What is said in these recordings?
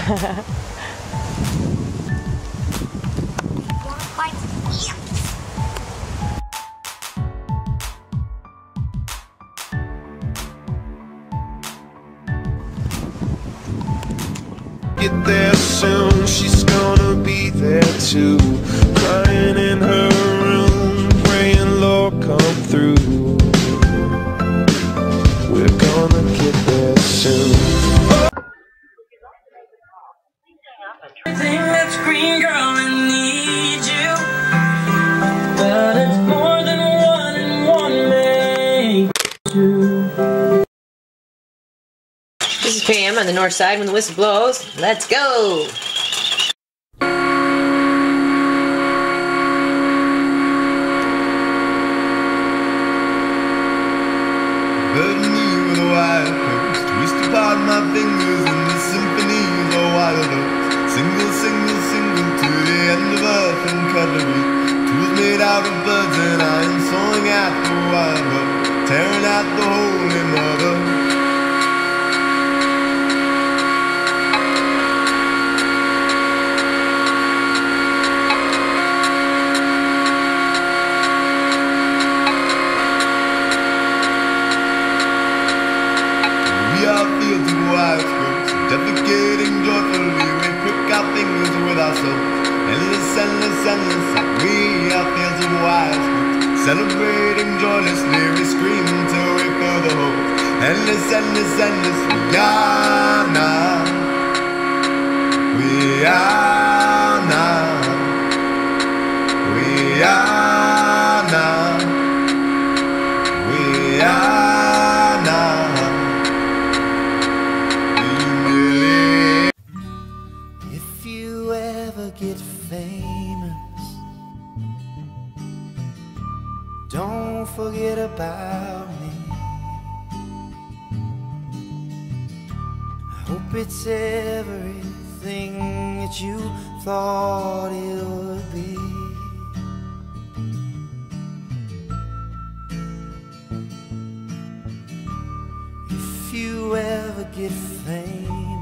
Get there soon, she's gonna be there too, crying in her room, praying Lord come through. We're gonna get there soon. Everything that's green, girl, I need you, but it's more than one and one makes two. This is Pam on the north side when the whistle blows. Let's go! Burden me with a wire post, twist apart my fingers in the symphony of a wild oats. Single, single, single to the end of earth and cutlery. Tools made out of birds and iron, sawing at the wire rope, tearing at the Holy Mother. Fields of wire scopes, defecating joyfully, we prick our fingers with our souls. Endless, endless, endless, we are fields of wire scopes, celebrating joylessly, we scream until we fill the holes. Endless, endless, endless, we are now, we are now, we are now, we are now. If you ever get famous, don't forget about me. I hope it's everything that you thought it would be. If you ever get famous,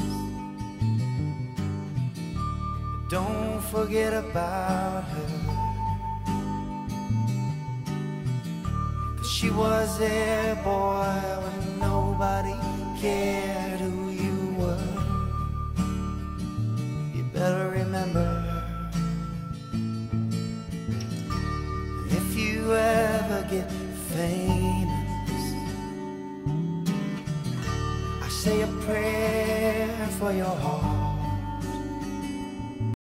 don't forget about her, 'cause she was there, boy, when nobody cared who you were. You better remember her. If you ever get famous, I say a prayer for your heart.